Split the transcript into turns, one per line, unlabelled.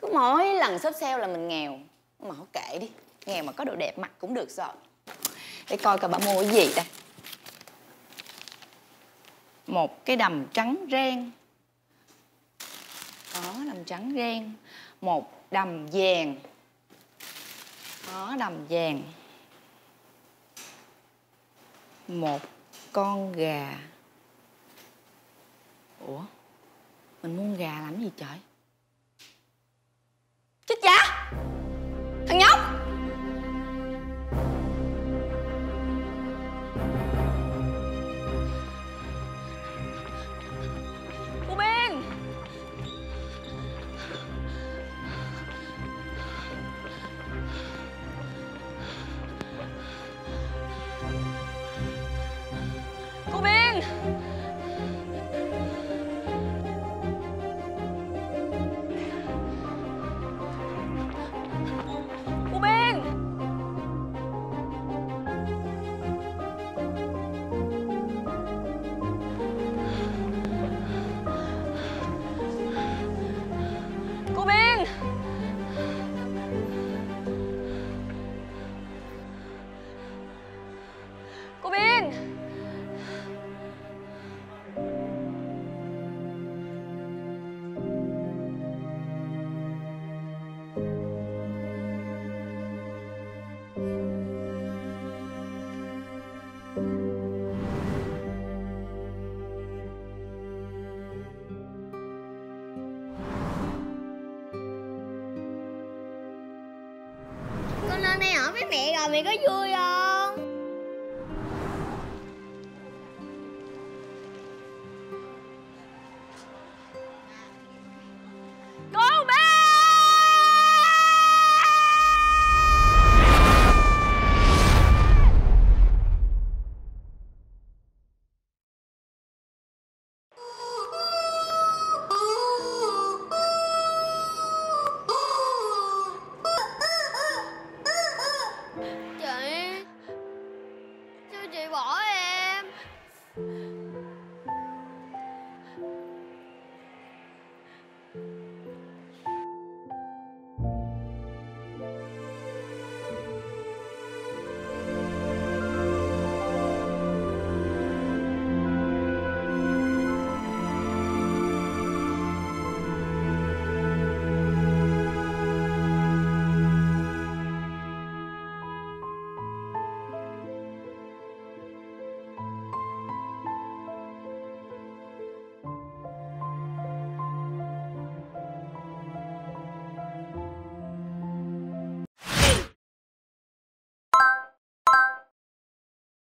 Cứ mỗi lần xếp sale là mình nghèo. Mà họ kệ đi, nghèo mà có đồ đẹp mặc cũng được rồi. Để coi coi bà mua cái gì đây. Một cái đầm trắng ren. Đó, đầm trắng ren. Một đầm vàng. Đó, đầm vàng. Một con gà. Ủa, mình mua gà làm gì trời? Chết cha! Thằng nhóc! Cô Biên! Cô Biên! Cô Biên! Cô Biên! Cô Biên!
Con lên đây ở với mẹ rồi, mẹ có vui không?